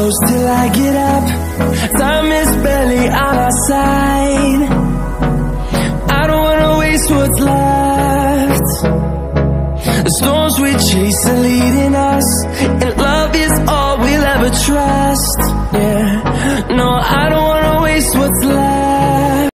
close till I get up. Time is barely on our side. I don't wanna waste what's left. The storms we chase are leading us, and love is all we'll ever trust. Yeah, no, I don't